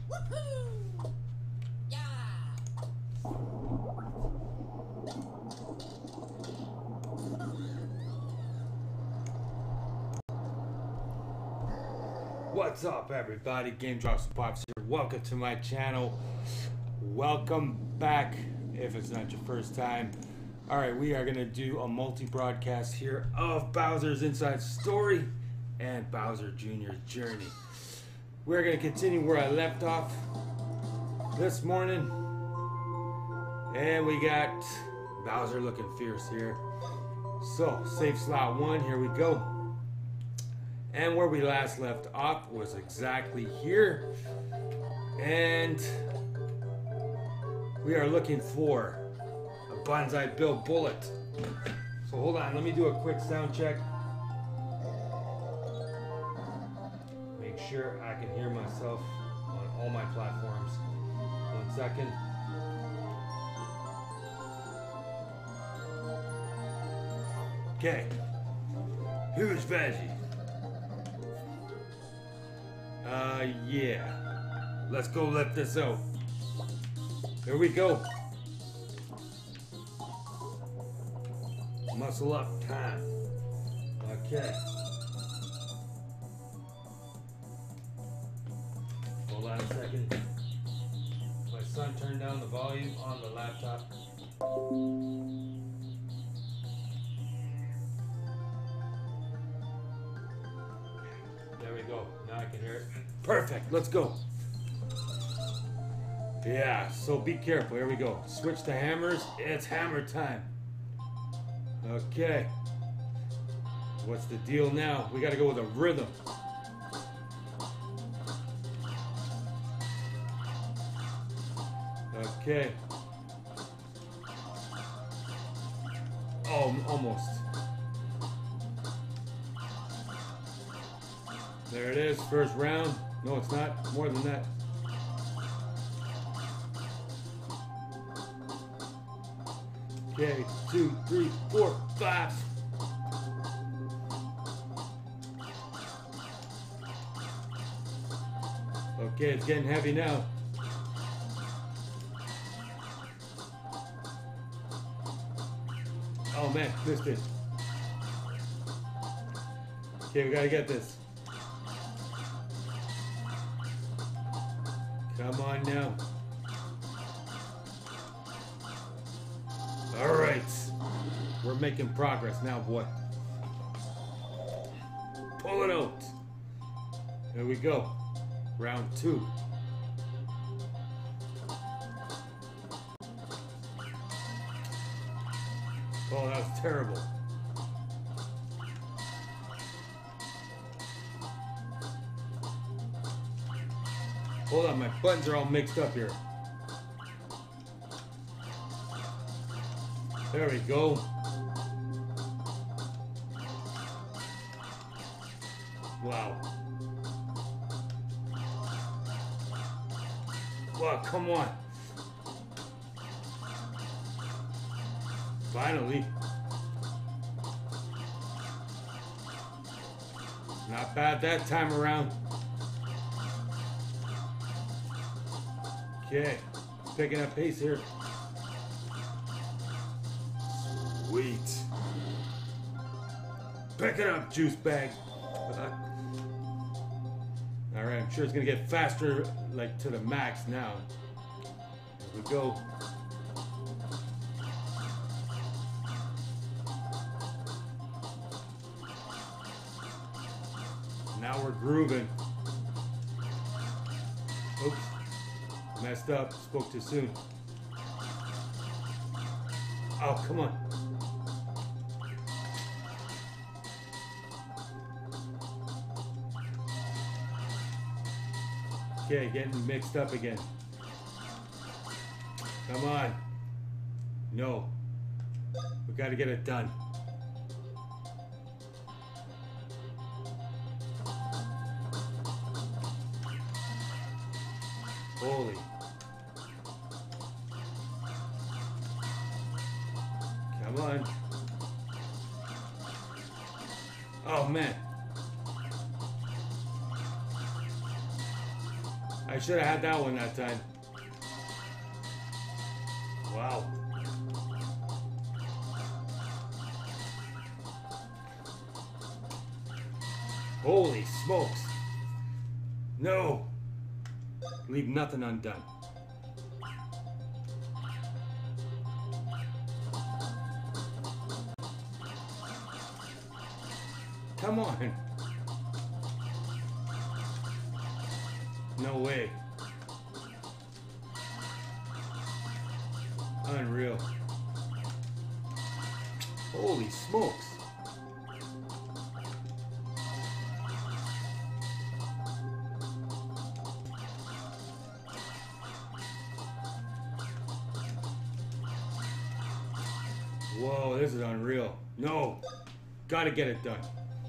Woohoo! Yeah! What's up, everybody? Game Drops and Pops here. Welcome to my channel. Welcome back if it's not your first time. Alright, we are going to do a multi-broadcast here of Bowser's Inside Story and Bowser Jr.'s Journey. We're going to continue where I left off this morning. And we got Bowser looking fierce here. So, save slot 1, here we go. And where we last left off was exactly here. And we are looking for a Banzai Bill bullet. So hold on, let me do a quick sound check. Make sure I can hear myself on all my platforms. 1 second. Okay. Who's Veggie? Yeah. Let's go lift this out. Here we go. Muscle up time. Okay. Hold on a second. My son turned down the volume on the laptop. There we go. Now I can hear it. Perfect. Let's go. Yeah, so be careful. Here we go. Switch to hammers. It's hammer time. Okay. What's the deal now? We got to go with a rhythm. Okay. Oh, almost. There it is, first round. No, it's not. More than that. Okay, 2, 3, 4, 5. Okay, it's getting heavy now. Oh man, missed it. Okay, we gotta get this. Come on now. All right. We're making progress now, boy. Pull it out. There we go. Round 2. Oh, that was terrible. Hold on, my buttons are all mixed up here. There we go. Wow. Wow, come on. Finally. Not bad that time around. Okay, picking up pace here. Sweet. Pick it up, juice bag. Alright, I'm sure it's gonna get faster, like to the max now. Here we go. Now we're grooving. Oops. Messed up. Spoke too soon. Oh, come on. Okay, getting mixed up again. Come on. No. We got to get it done. Holy. Come on. Oh, man. I should have had that one that time. Wow. Holy smokes. No. Leave nothing undone. Come on. No way. Unreal. Holy smokes. Whoa, this is unreal. No. Gotta get it done.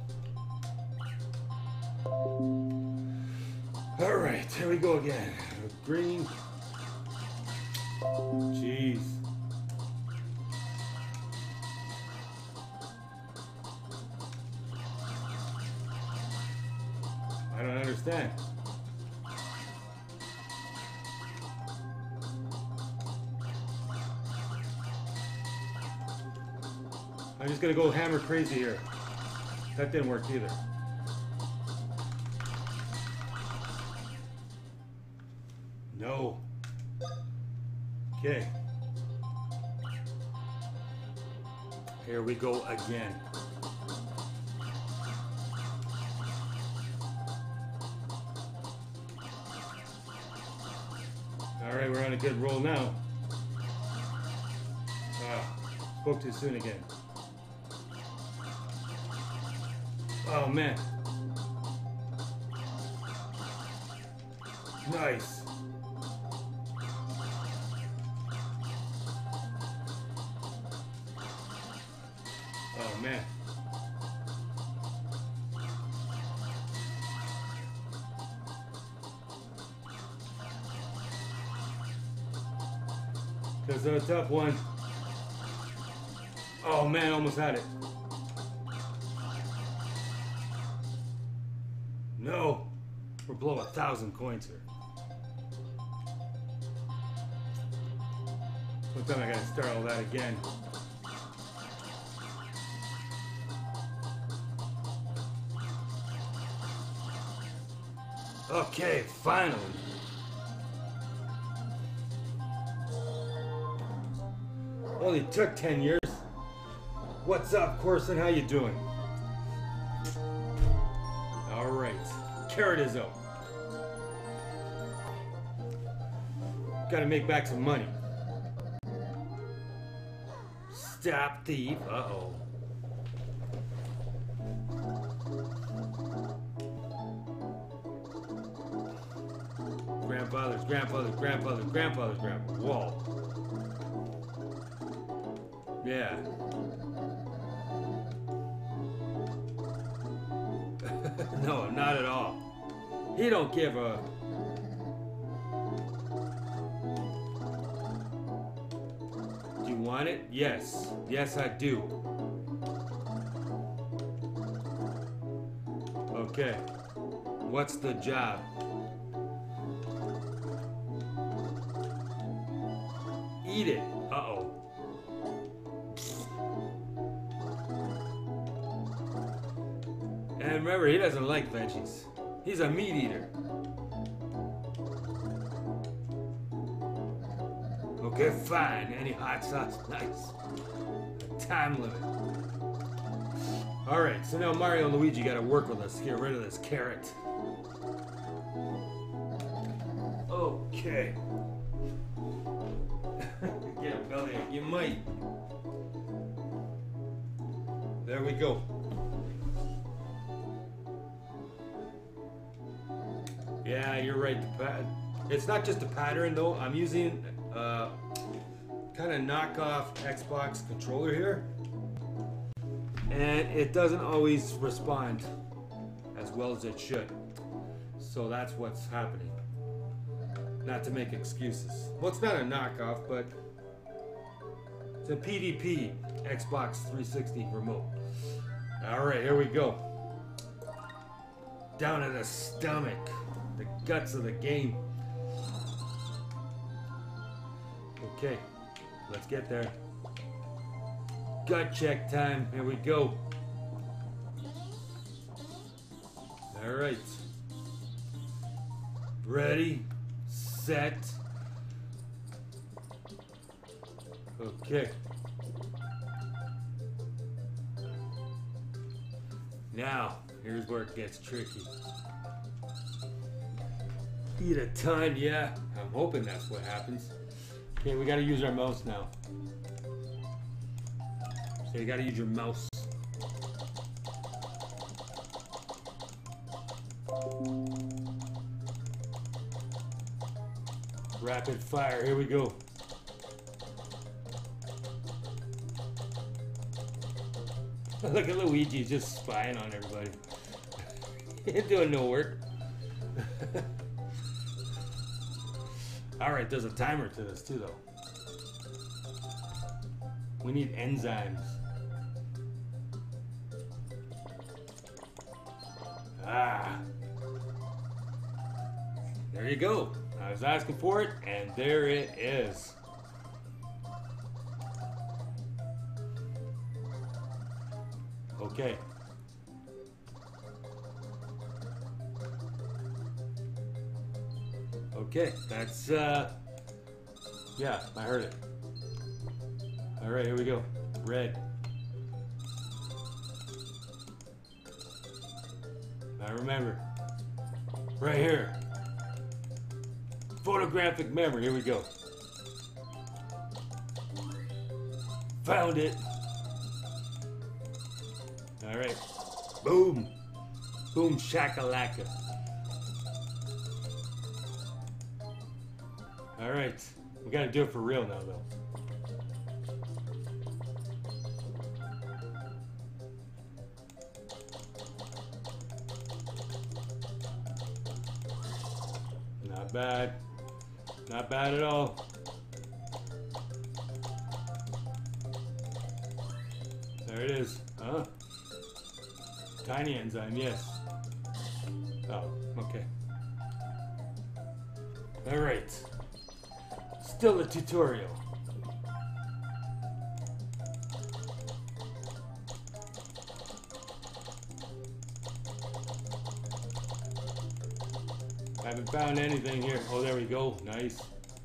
Alright, here we go again. Green. Jeez. I don't understand. I'm just gonna go hammer crazy here. That didn't work either. No. Okay. Here we go again. All right, we're on a good roll now. Spoke too soon again. Oh man. Nice. Oh man. This is a tough one. Oh man, almost had it. No. We're below 1,000 coins here. Sometime I gotta start all that again. Okay, finally. Only took 10 years. What's up, Corson? How you doing? All right, carrot is out. Gotta make back some money. Stop thief. Uh-oh. Grandfather's grandfather's grandfather's grandfather's grandfather. Whoa. Yeah. No, not at all. He don't give a... Do you want it? Yes. Yes, I do. Okay. What's the job? Eat it. Uh-oh. And remember, he doesn't like veggies. He's a meat eater. Okay, fine. Any hot sauce? Nice. Time limit. Alright, so now Mario and Luigi gotta work with us to get rid of this carrot. Okay. Get a bellyache. You might. There we go. Yeah, you're right. It's not just a pattern though. I'm using kind of knockoff Xbox controller here, and it doesn't always respond as well as it should. So that's what's happening. Not to make excuses. Well, it's not a knockoff, but it's a PDP Xbox 360 remote. All right, here we go. Down to the stomach, the guts of the game. Okay, let's get there. Gut check time. Here we go. All right. Ready, set. Okay. Now, here's where it gets tricky. Eat a ton, yeah. I'm hoping that's what happens. Okay, we gotta use our mouse now. So you gotta use your mouse. Rapid fire, here we go. Look at Luigi just spying on everybody. He's doing no work. Alright, there's a timer to this too though. We need enzymes. Ah. There you go. I was asking for it, and there it is. Okay. Okay, that's, yeah, I heard it. All right, here we go. Red. Now remember, right here. Photographic memory, here we go. Found it. All right. Boom. Boom shakalaka. All right. We got to do it for real now, though. Not bad. Not bad at all. There it is. Huh? Tiny enzyme, yes. Oh, okay. All right. Still a tutorial. Haven't found anything here. Oh, there we go. Nice.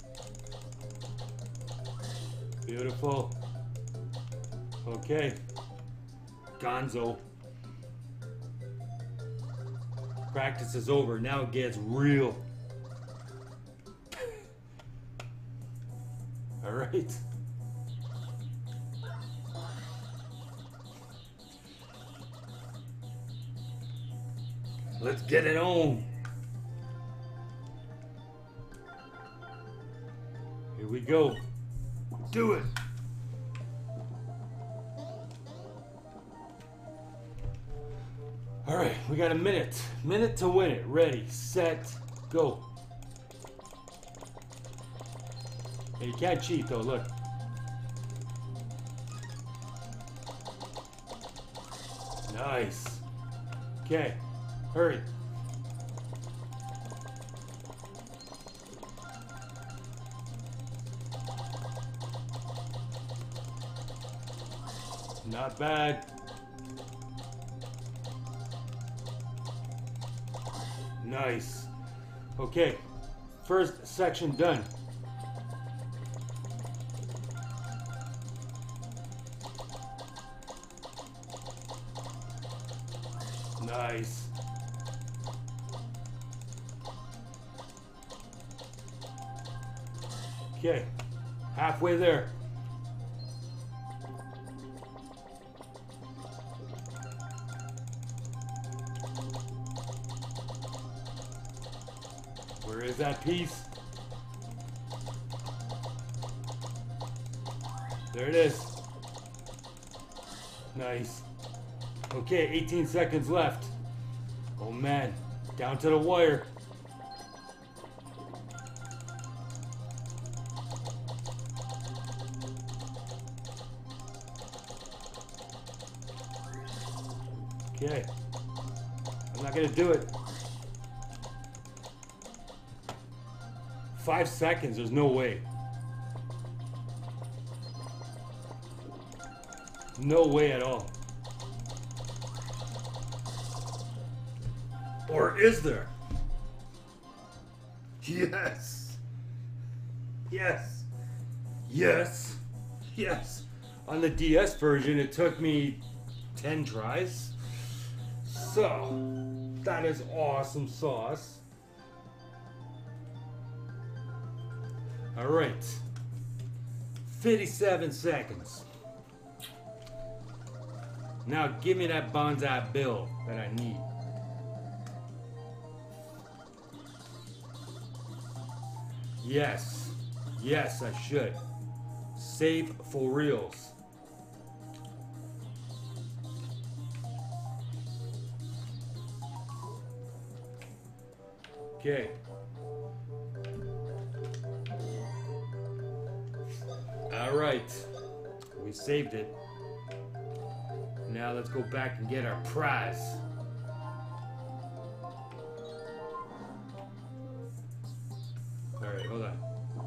Beautiful. Okay. Gonzo. Practice is over. Now it gets real. All right. Let's get it on. Here we go. Do it. All right, we got a minute. Minute to win it. Ready, set, go. Hey, you can't cheat though, look. Nice. Okay, hurry. Not bad. Nice. Okay, first section done. Nice. Okay, halfway there. Where is that piece? There it is. Nice. Okay, 18 seconds left. Oh man, down to the wire. Okay, I'm not gonna do it. 5 seconds, there's no way. No way at all. Or is there? Yes. Yes. Yes. Yes. On the DS version, it took me 10 tries. So, that is awesome sauce. Alright. 57 seconds. Now give me that bonsai bill that I need. Yes. Yes, I should. Save for reals. Okay. Alright. We saved it. Now let's go back and get our prize. Alright, hold on.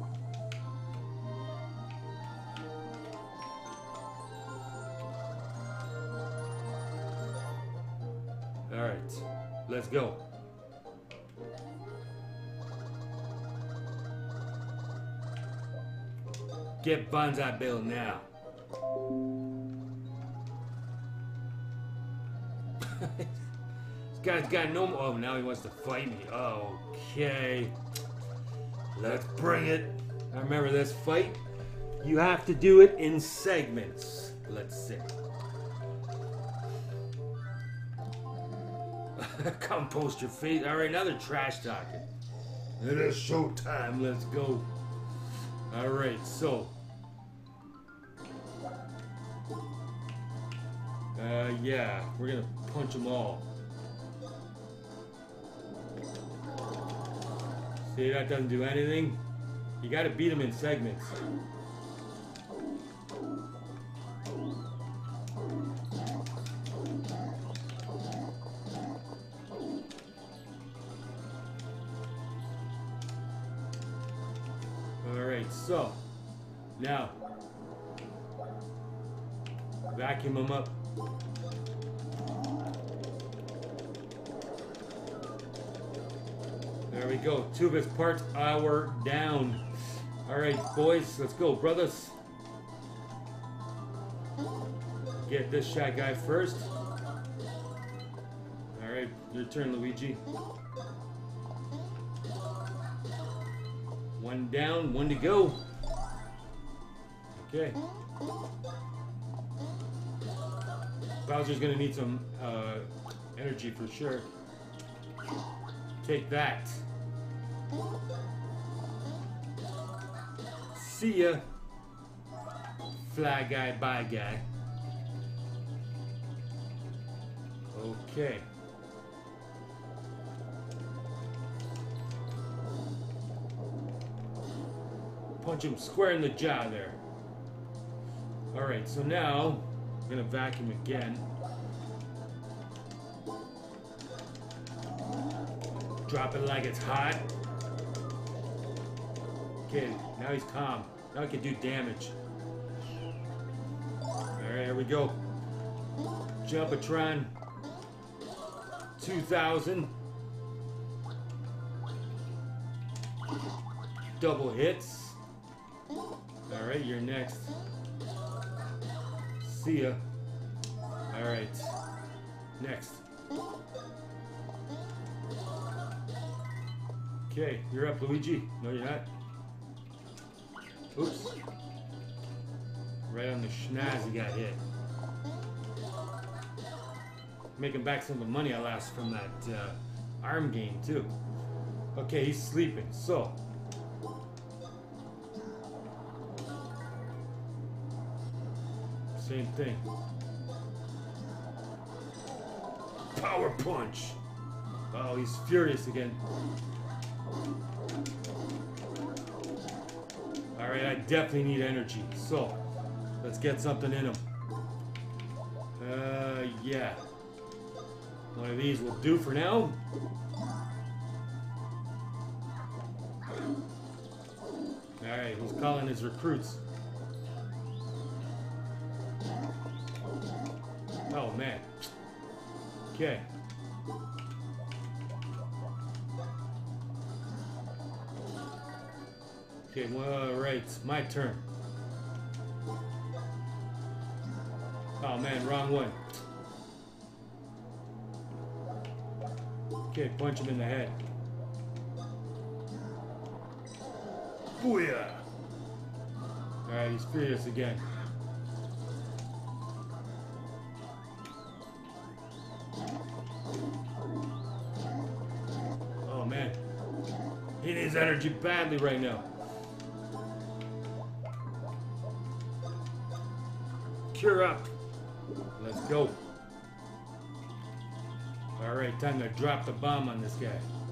Alright, let's go. Get Bonsai Bill now. This guy's got no more. Oh, now he wants to fight me. Okay. Let's bring it. I remember this fight. You have to do it in segments. Let's see. Come post your face. Alright, now they're trash talking. It is showtime. Let's go. Alright, so. Yeah, we're gonna punch them all. See, that doesn't do anything. You gotta beat them in segments. Alright, so now vacuum them up. There we go. Two of his parts are down. Alright, boys, let's go, brothers. Get this shy guy first. Alright, your turn, Luigi. One down, one to go. Okay. Bowser's gonna need some energy for sure. Take that. See ya. Fly guy, bye guy. Okay. Punch him square in the jaw there. Alright, so now I'm gonna vacuum again. Drop it like it's hot. Okay, now he's calm. Now he can do damage. Alright, here we go. Jumpatron 2000. Double hits. Alright, you're next. See ya. Alright. Next. Okay, you're up, Luigi. No, you're not. Oops. Right on the schnoz, he got hit. Making back some of the money I lost from that arm game, too. Okay, he's sleeping, so. Same thing. Power punch. Oh, he's furious again. Alright, I definitely need energy. So, let's get something in him. Yeah. One of these will do for now. Alright, he's calling his recruits. Oh, man. Okay. Okay, well, right. My turn. Oh, man, wrong one. Okay, punch him in the head. Booyah! Alright, he's furious again. Oh man. He needs energy badly right now. Cure up. Let's go. Alright, time to drop the bomb on this guy.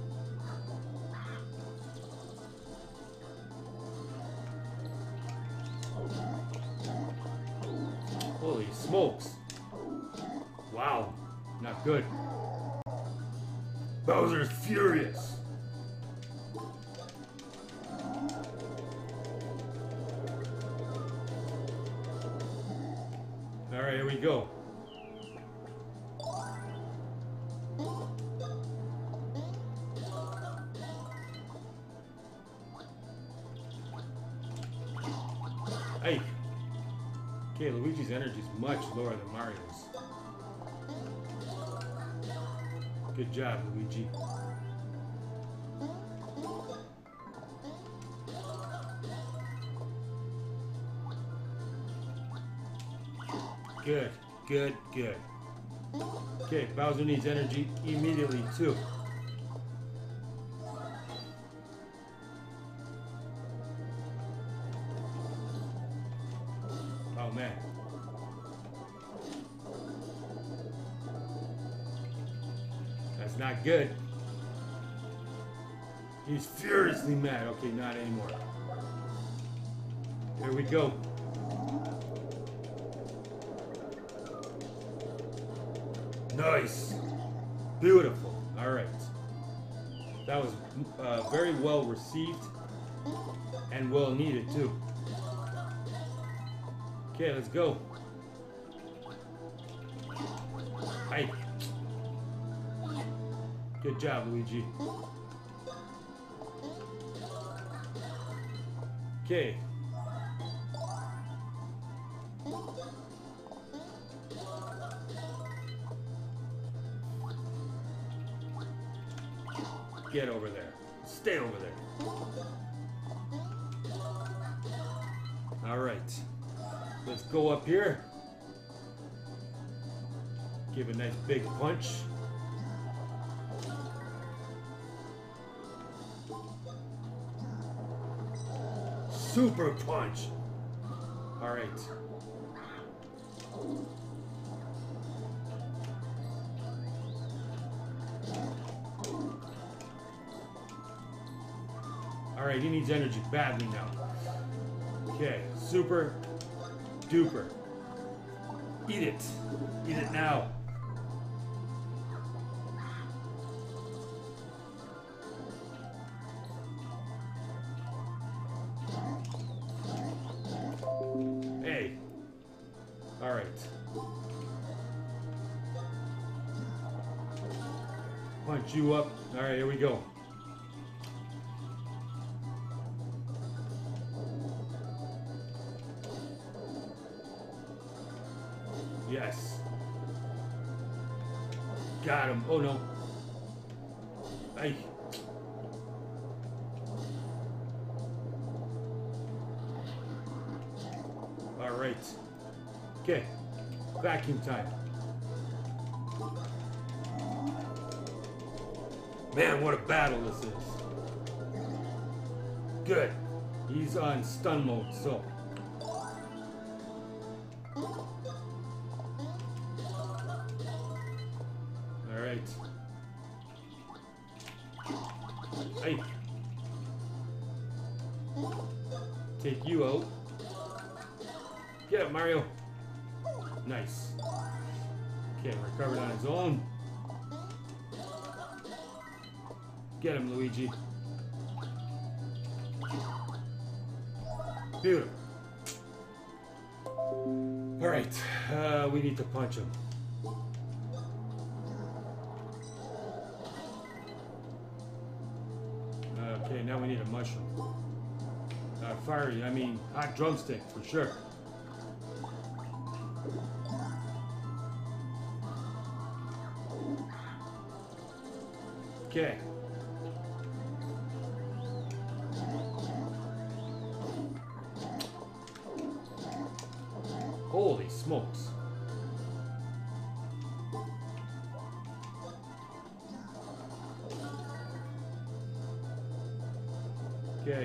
Holy smokes. Wow. Not good. Bowser's furious. Alright, here we go. Hey. Okay, Luigi's energy is much lower than Mario's. Good job, Luigi. Good, good, good. Okay, Bowser needs energy immediately too. Oh man. That's not good. He's furiously mad. Okay, not anymore. Here we go. Nice. Beautiful. All right. That was very well received and well needed too. Okay, let's go. Hey. Good job, Luigi. Okay. Get over there. Stay over there. All right. Let's go up here. Give a nice big punch. Super punch. All right. All right, he needs energy badly now. Okay, super duper. Eat it. Eat it now. Hey. All right. Punch you up. All right, here we go. Yes. Got him. Oh no. Hey. All right. Okay. Vacuum time. Man, what a battle this is. Good. He's on stun mode, so. Alright. Hey. Take you out. Get up, Mario. Nice. Okay, recovered on his own. Get him, Luigi. Beautiful. Alright, we need to punch him. mushroom. Fiery, I mean hot drumstick for sure. Okay. Holy smokes. Okay.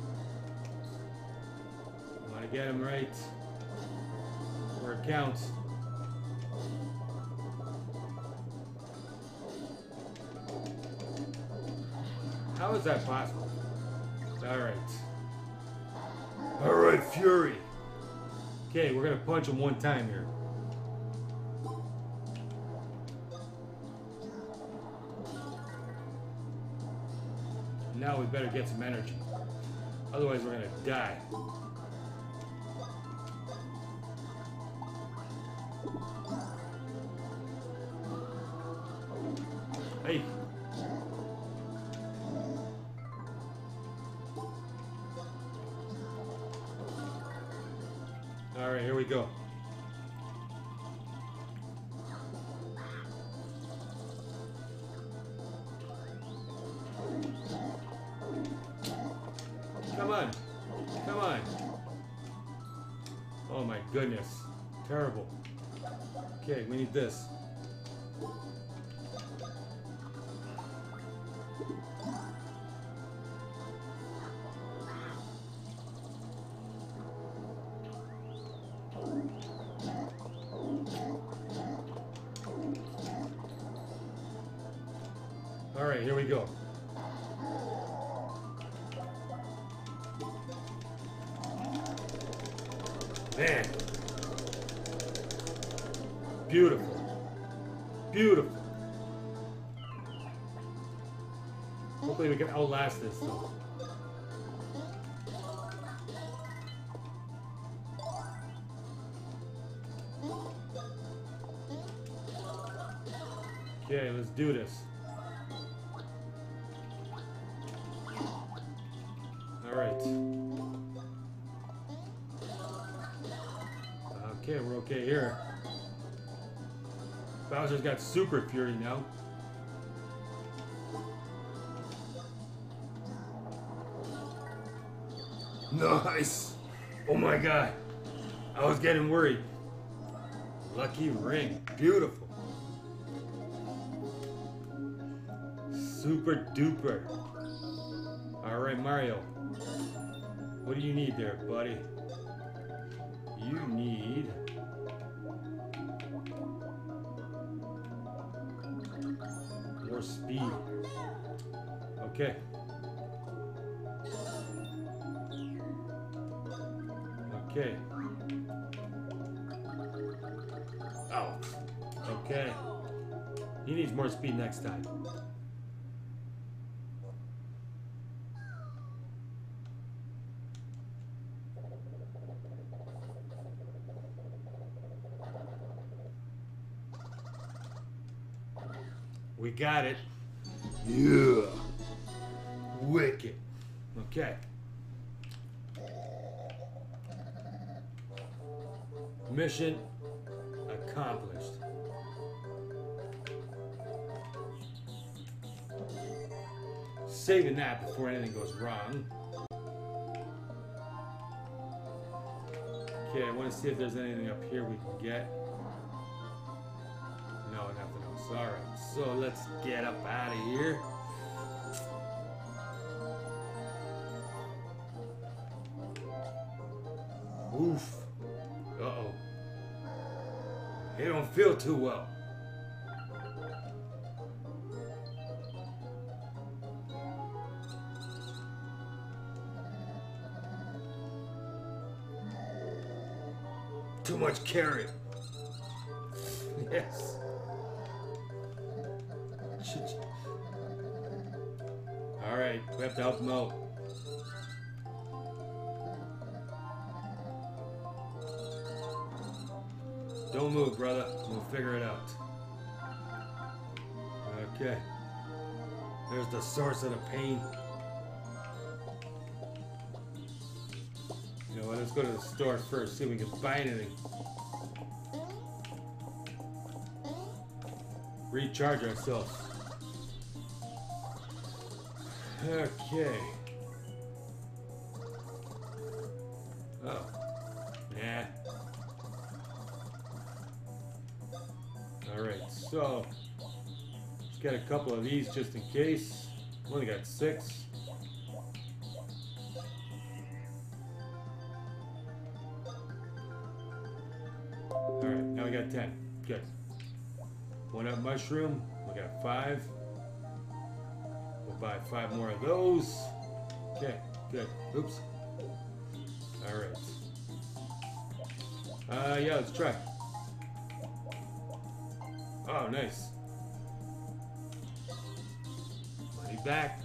Want to get him right where it counts. How is that possible? Alright. Alright, Fury. Okay, we're gonna punch him one time here. Now we better get some energy. Otherwise we're gonna die. Hey. Alright, here we go. Come on. Come on. Oh my goodness. Terrible. Okay, we need this. All right, here we go. Man. Beautiful. Beautiful. Hopefully we can outlast this though. Okay, let's do this. Alright. Okay, we're okay here. Bowser's got Super Fury now. Nice! Oh my god. I was getting worried. Lucky ring. Beautiful. Super duper. Alright, Mario. What do you need there, buddy? You need... more speed. Okay. Okay. Oh. Okay. He needs more speed next time. We got it. Yeah. Wicked. Okay. Mission accomplished. Saving that before anything goes wrong. Okay, I want to see if there's anything up here we can get. No, nothing else. Alright, so let's get up out of here. Oof. Uh-oh. He don't feel too well. Too much carrot. Yes. Alright, we have to help him out. Don't move, brother. We'll figure it out. Okay. There's the source of the pain. know what? Let's go to the store first, see if we can buy anything. Recharge ourselves. Okay. Oh. Nah. Alright, so let's get a couple of these just in case. Only got 6. Alright, now we got 10. Good. 1-up mushroom. We got 5. We'll buy 5 more of those. Okay, good. Oops. Alright. Yeah, let's try. Oh, nice. Money back.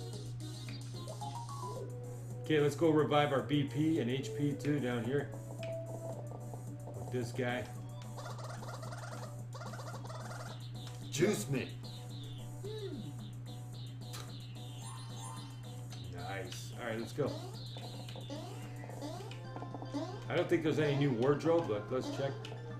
Okay, let's go revive our BP and HP too down here. With this guy. Juice me. Nice. Alright, let's go. I don't think there's any new wardrobe, but let's check.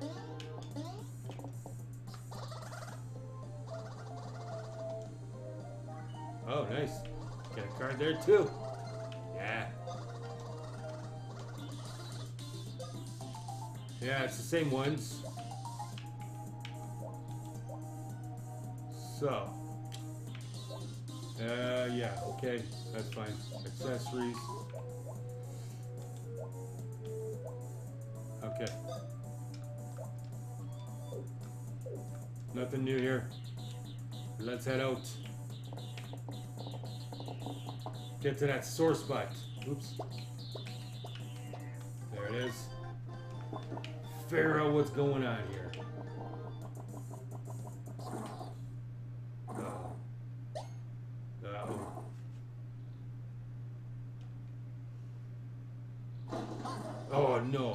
Oh, nice. Got a card there too. Yeah. Yeah, it's the same ones. So. Yeah, okay. That's fine. Accessories. Okay. Nothing new here. Let's head out. Get to that sore spot. Oops. There it is. Figure out what's going on here. Oh no.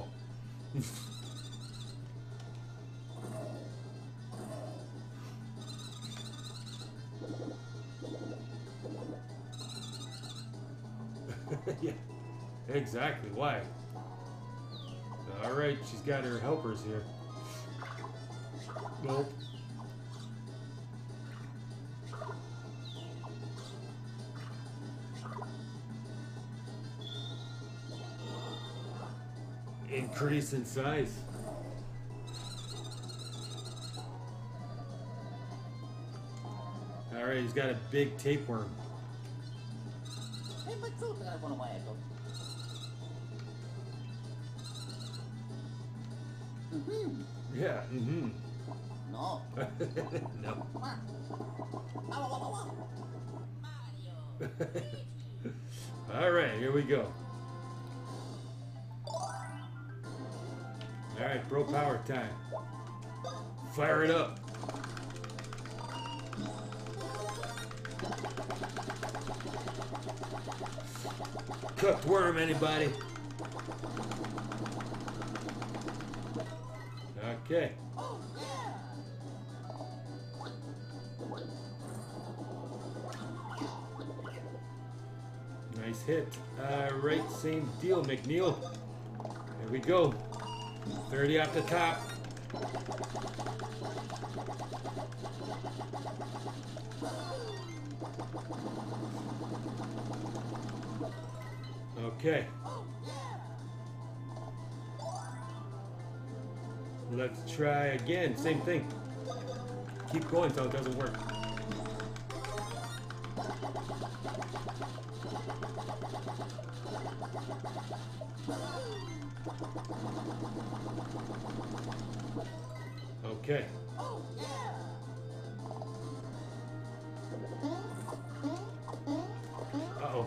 Yeah, exactly. Why? Alright, she's got her helpers here. Nope. Increase in size. Alright, he's got a big tapeworm. Yeah, No. No. Alright, here we go. Alright, bro power time. Fire it up. Cooked worm, anybody? Okay. Nice hit. Right, same deal, McNeil. Here we go. 30 off the top. Okay. Let's try again. Same thing. Keep going until it doesn't work. Okay. Uh-oh.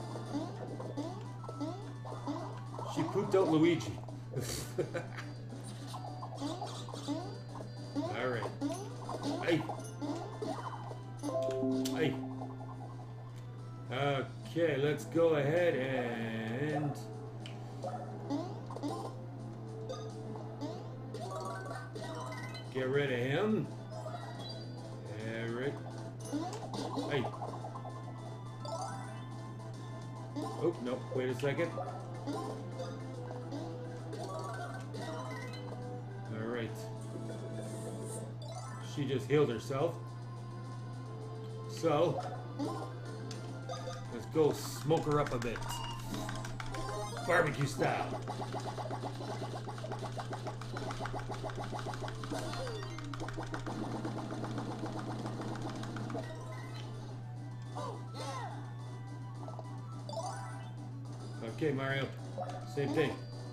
She pooped out Luigi. Alright. Hey. Hey. Okay, let's go ahead and... get rid of him. Alright. Hey. Oh, no, wait a second. She just healed herself. So, let's go smoke her up a bit. Barbecue style. Okay, Mario. Same thing.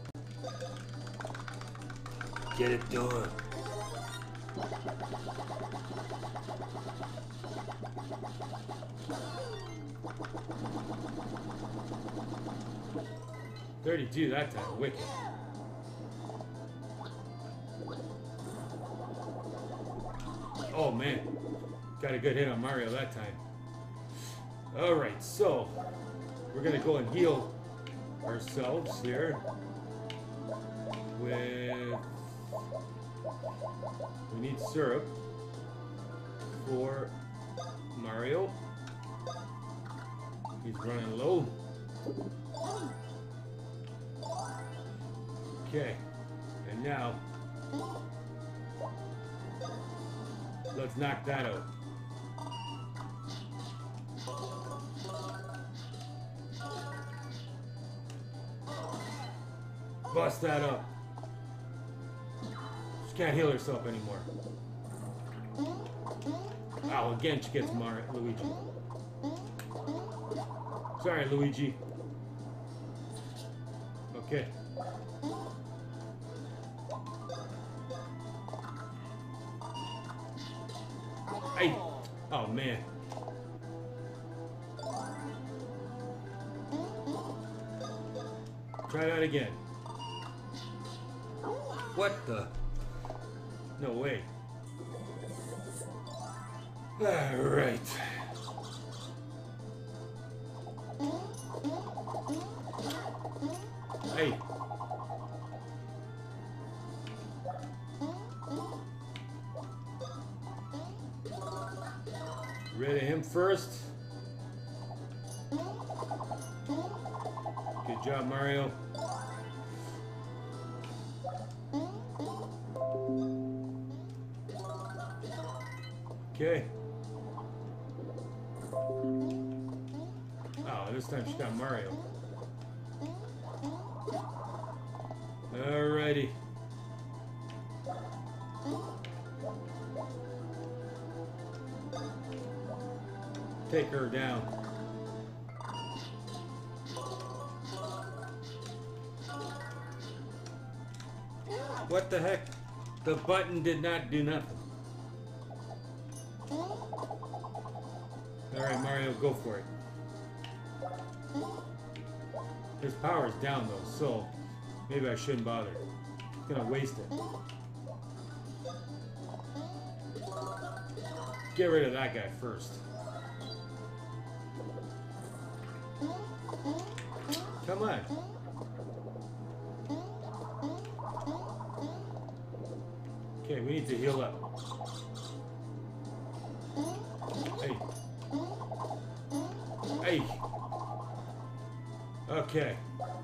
Get it done. $32 that time. Wicked. Oh man. Got a good hit on Mario that time. Alright, so we're gonna go and heal ourselves here with, we need syrup for Mario. He's running low. Okay, and now let's knock that out. Bust that up. She can't heal herself anymore. Oh, again she gets Luigi. Sorry, Luigi. Okay. Hey. Oh, man. Try that again. What the? No way. Alright. Hey. Rid of him first. Good job, Mario. Okay. Oh, this time she got Mario. Alrighty. Take her down. What the heck? The button did not do nothing. Alright, Mario, go for it. His power's down though, so maybe I shouldn't bother. It's gonna waste it. Get rid of that guy first. Come on. Okay, we need to heal up. Hey. Hey. Okay.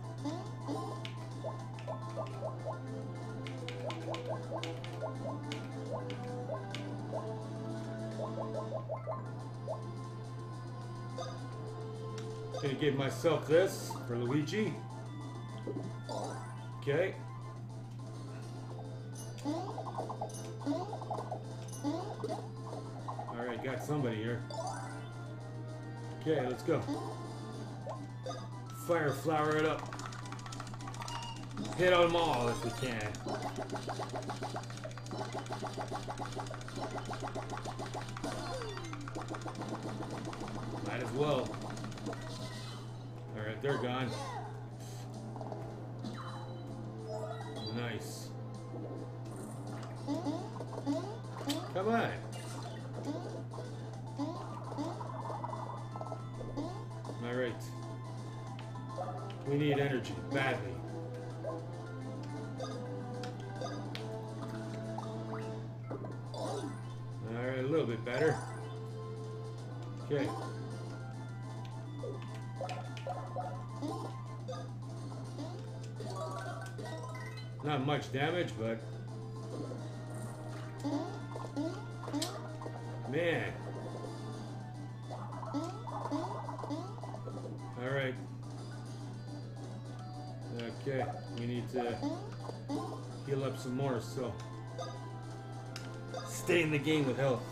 Gonna give myself this for Luigi. Okay. Alright, got somebody here. Okay, let's go. Fire flower it up. Hit on them all if we can. Might as well. Alright, they're gone. Nice. Come on. Alright. We need energy, badly. Alright, a little bit better. Okay. Not much damage, but Man. Alright. Okay, we need to heal up some more, so stay in the game with health.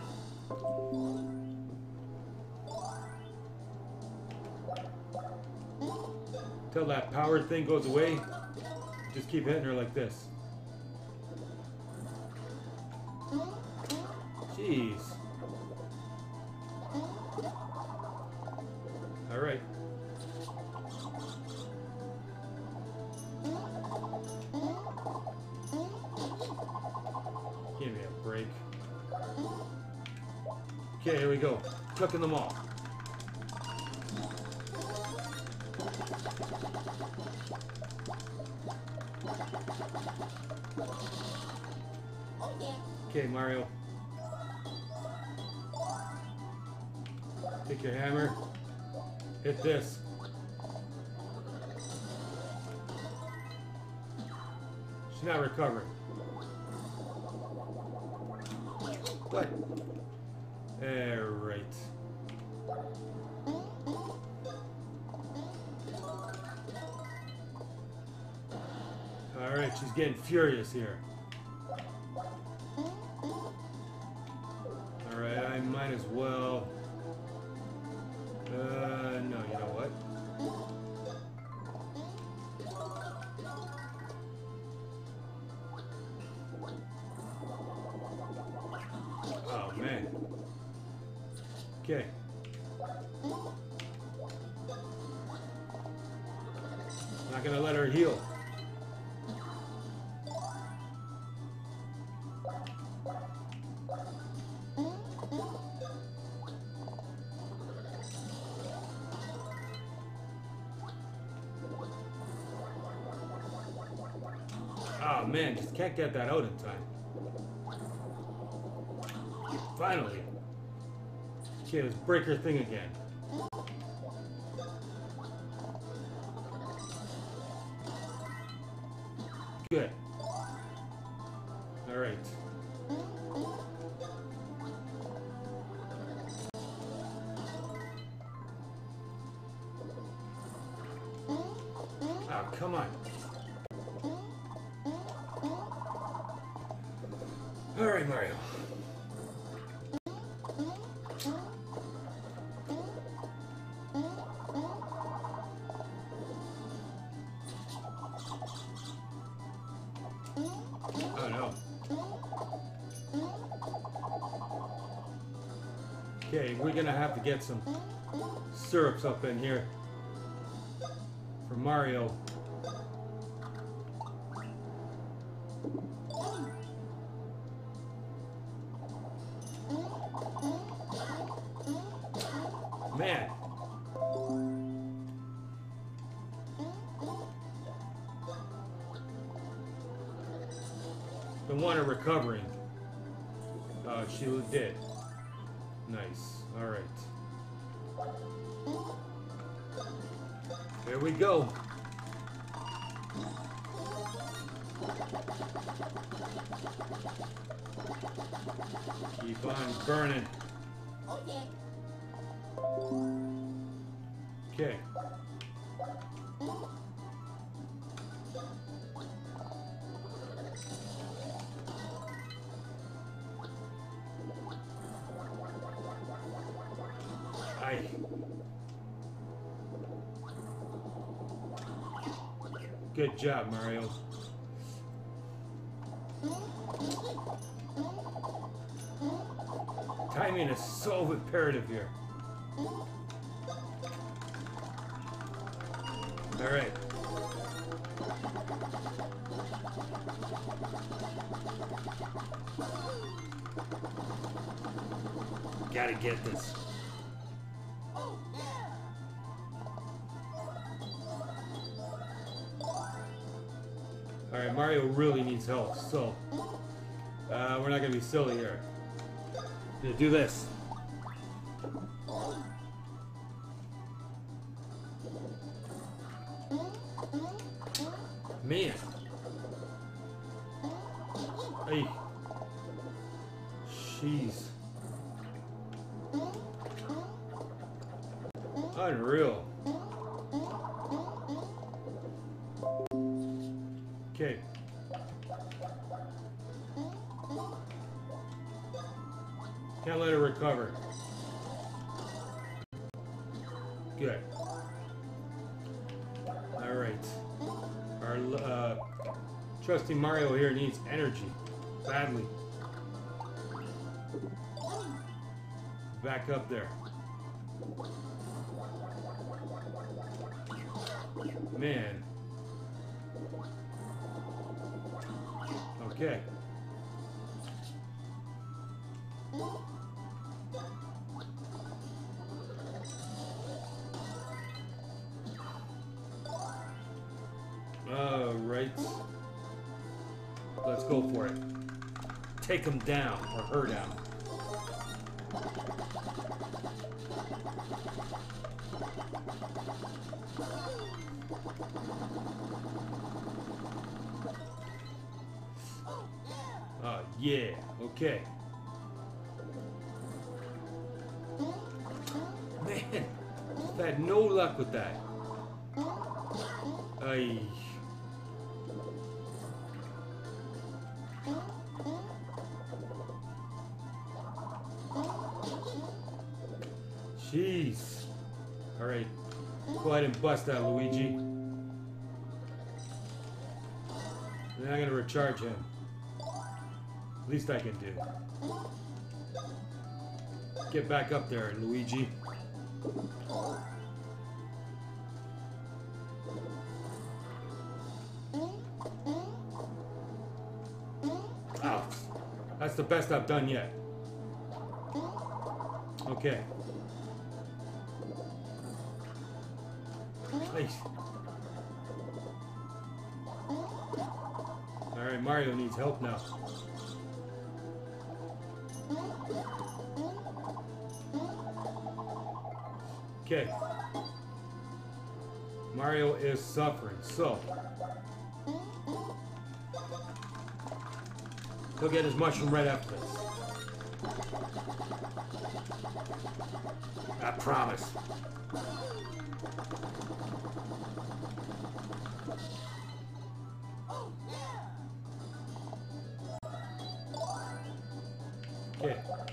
Till that power thing goes away, just keep hitting her like this. Jeez. Alright. Give me a break. Okay, here we go. Cooking them all. Okay, Mario. Take your hammer. Hit this. She's not recovering. What? Right. Alright, she's getting furious here. Alright, I might as well. No, you know what? Oh, man. Okay. Not gonna let her heal. Oh man, just can't get that out in time. Finally. Okay, let's break her thing again. Good. Alright. Oh, come on. Alright, Mario. Oh no. Okay, we're gonna have to get some syrups up in here for Mario. Man. The one are recovering. She did. Nice. Alright. There we go. Keep on burning. Okay. Good job, Mario. Timing is so imperative here. All right. Gotta get this. Alright, Mario really needs help, so we're not gonna be silly here. Gonna do this. Man. Hey. Jeez. Unreal. Okay. Can't let it recover. Good. Alright. Our trusty Mario here needs energy. Badly. Back up there. Man. Okay. Alright. Let's go for it. Take him down, or her down. Yeah, okay. Man, just had no luck with that. Ay. Jeez. Alright. Go ahead and bust that, Luigi. Then I'm gonna recharge him. Least I can do. Get back up there, Luigi. Ow. That's the best I've done yet. Okay. Please. Alright, Mario needs help now. Okay. Mario is suffering, so he'll get his mushroom right after this. I promise. Okay.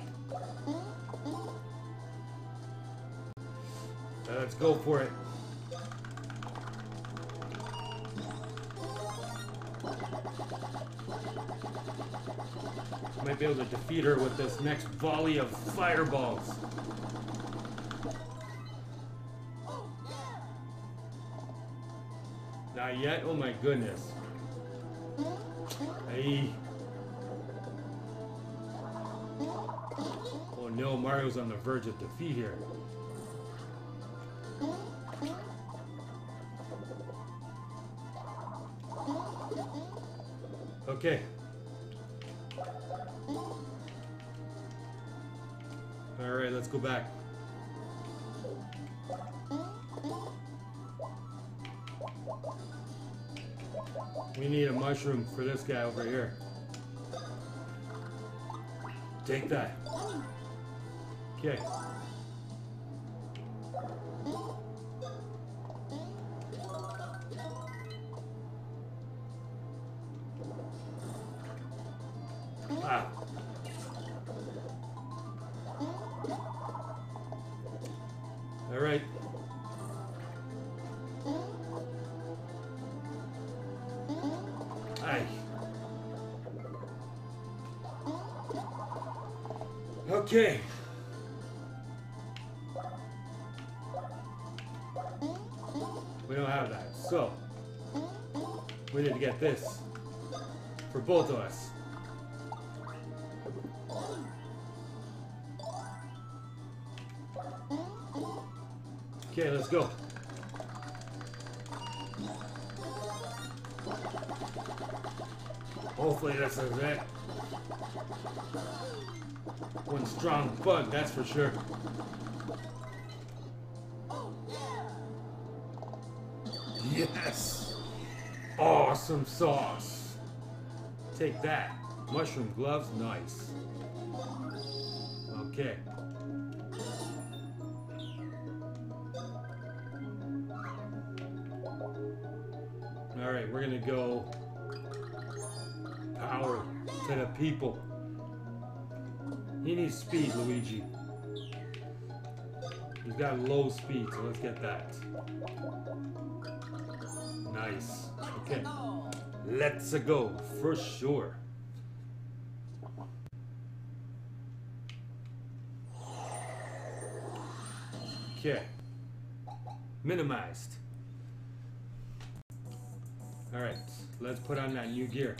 Let's go for it. Might be able to defeat her with this next volley of fireballs. Not yet? Oh my goodness. Hey. Oh no, Mario's on the verge of defeat here. Okay. Alright, let's go back. We need a mushroom for this guy over here. Take that. Okay. Ah. All right. Aye. Okay. We don't have that, so we need to get this for both of us. Okay, let's go. Hopefully this is it. One strong bug, that's for sure. Yes! Awesome sauce. Take that. Mushroom gloves, nice. Okay. Alright, we're gonna go power to the people. He needs speed, Luigi. He's got low speed, so let's get that. Nice. Okay. Let's go, for sure. Okay. Minimized. Alright, let's put on that new gear.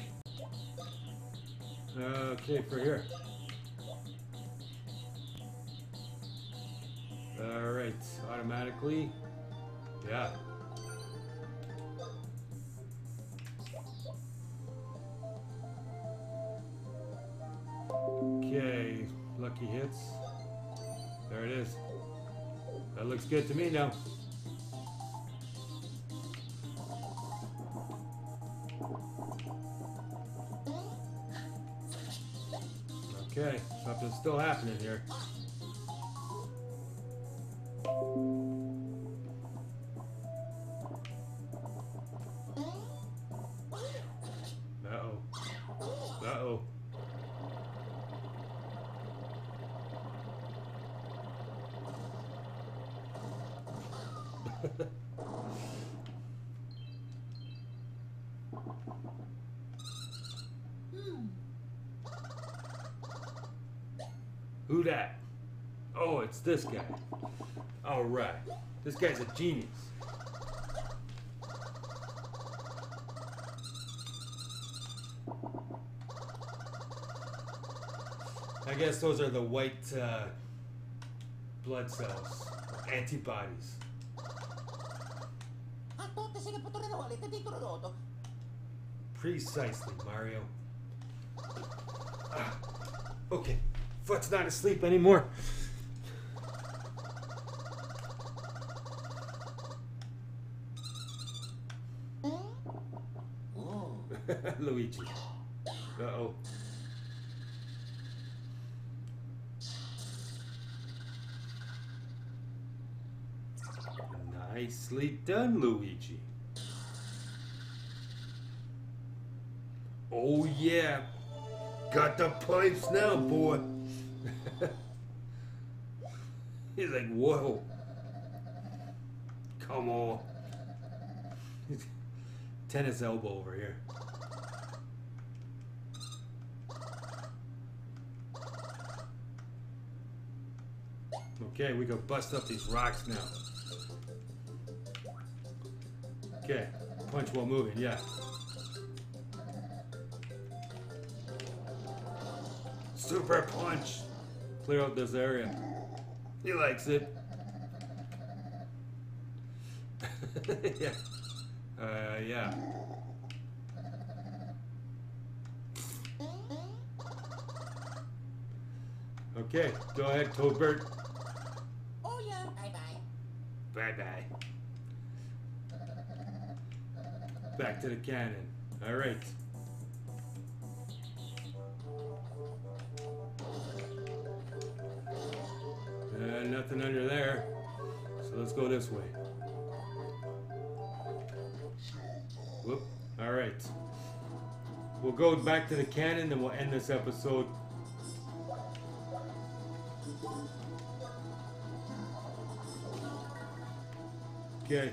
Okay, for here. Alright, automatically. Yeah. Okay, lucky hits. There it is. That looks good to me now. Okay, something's still happening here. Uh-oh. Uh-oh. Who that? Oh, it's this guy. All right. This guy's a genius. I guess those are the white blood cells, antibodies. Precisely, Mario. Okay, Foot's not asleep anymore. Luigi. Uh-oh. Nicely done, Luigi. Oh yeah. Got the pipes now, boy. He's like, whoa. Come on. Tennis elbow over here. Okay, we go bust up these rocks now. Okay, punch while moving, yeah. Super punch. Clear out this area. He likes it. Yeah. Yeah. Okay, go ahead, Toadbird. Oh yeah, bye-bye. Bye-bye. Back to the cannon. All right. Nothing under there. So let's go this way. Whoop. All right. We'll go back to the cannon and we'll end this episode. Okay.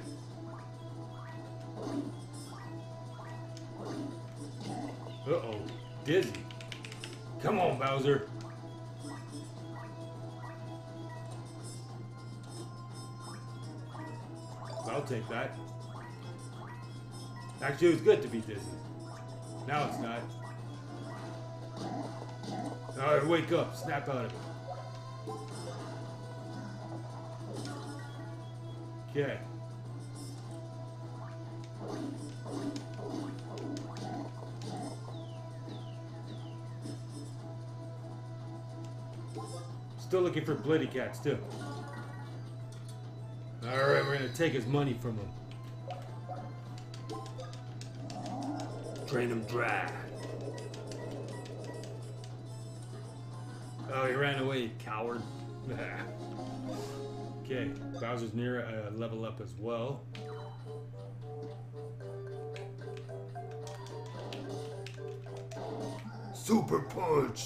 Uh-oh. Dizzy. Come on, Bowser. I'll take that. Actually, it was good to be dizzy. Now it's not. Alright, wake up. Snap out of it. Okay. Still looking for Blitty Cats, too. Alright, we're gonna take his money from him. Drain him dry. Oh, he ran away, you coward. Okay, Bowser's near level up as well. Super punch.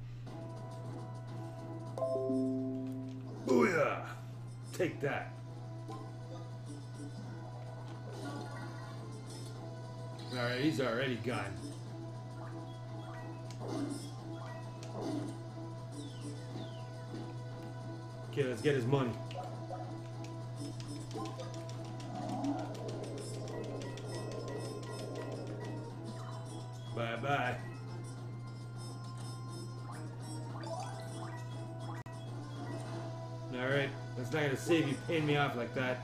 Booyah! Take that. Alright, he's already gone. Okay, let's get his money. Bye-bye. Alright, that's not gonna save you paying me off like that.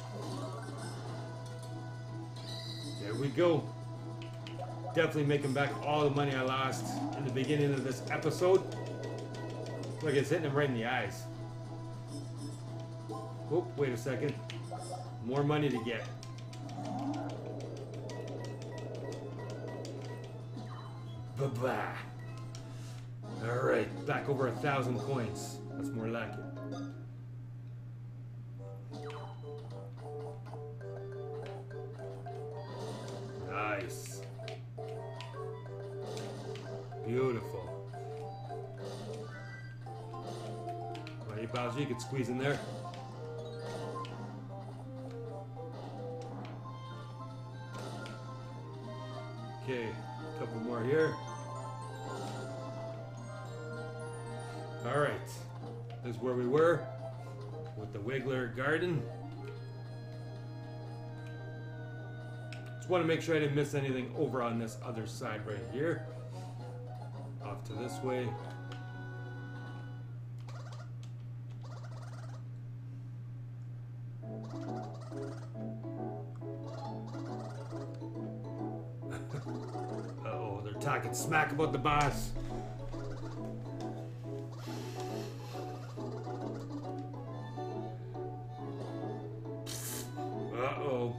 There we go. Definitely making back all the money I lost in the beginning of this episode. Look, it's hitting him right in the eyes. Oh, wait a second. More money to get. Bye-bye. Alright, back over 1,000 coins. That's more like it. Nice. Beautiful. Well, hey, Bowser, you could squeeze in there. Okay, a couple more here. Alright, this is where we were with the Wiggler Garden. Just want to make sure I didn't miss anything over on this other side right here. Off to this way. Uh-oh, they're talking smack about the boss. Uh-oh.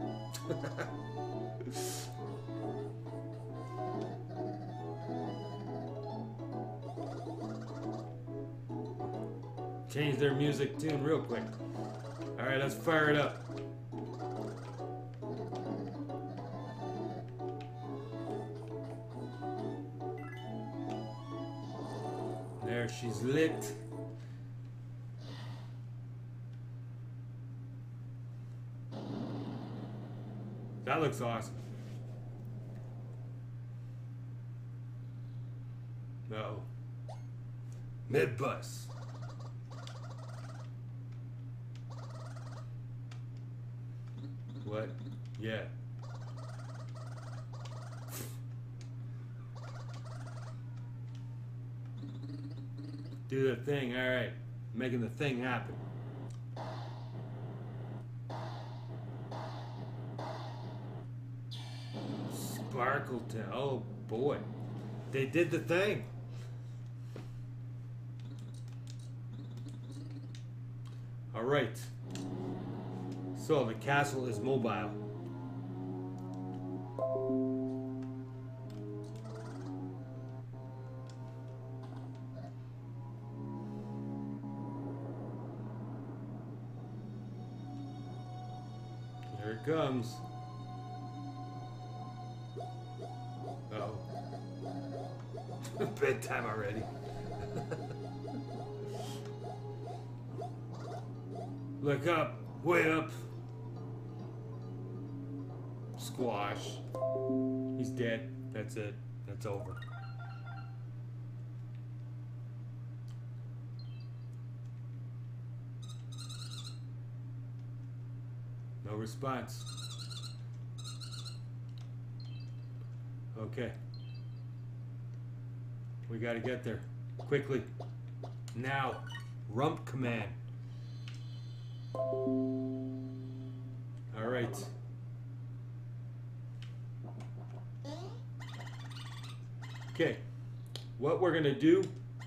Change their music tune real quick. Alright, let's fire it up. There, she's lit. That looks awesome. Uh-oh. Mid-bus. What? Yeah. Do the thing, alright. Making the thing happen. Sparkleton. Oh boy. They did the thing. Alright. So the castle is mobile. Here it comes. Uh-oh. Bedtime already. Look up, way up. Squash. He's dead. That's it. That's over. No response. Okay. We gotta get there. Quickly. Now. Rump command. Alright. Okay. What we're gonna do,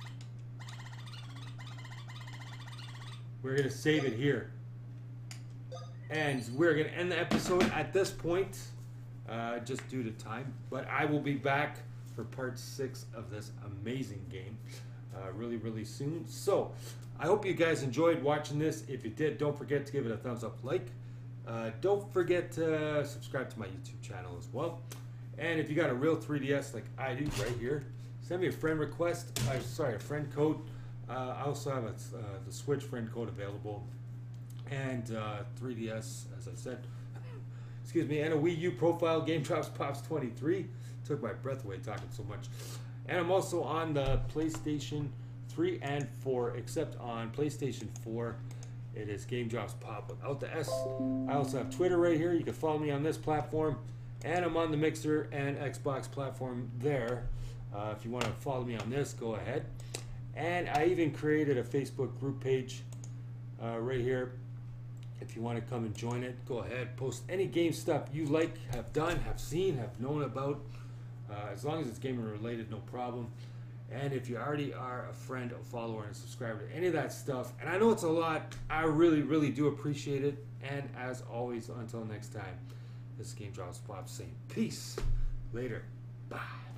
we're gonna save it here. And we're gonna end the episode at this point, just due to time. But I will be back for part 6 of this amazing game really, really soon. So, I hope you guys enjoyed watching this. If you did, don't forget to give it a thumbs up like. Don't forget to subscribe to my YouTube channel as well. And if you got a real 3DS like I do right here, send me a friend request. A friend code. I also have the Switch friend code available, and 3DS, as I said. Excuse me, and a Wii U profile. Game Drops Pops 23. Took my breath away talking so much. And I'm also on the PlayStation 3 and 4, except on PlayStation 4, it is Game Drops Pop without the S. I also have Twitter right here. You can follow me on this platform. And I'm on the Mixer and Xbox platform there. If you want to follow me on this, go ahead. And I even created a Facebook group page right here. If you want to come and join it, go ahead. Post any game stuff you like, have done, have seen, have known about. As long as it's gaming related, no problem. And if you already are a friend, a follower, and a subscriber to any of that stuff, and I know it's a lot, I really, really do appreciate it. And as always, until next time, this is Game Drops Pop saying peace. Later. Bye.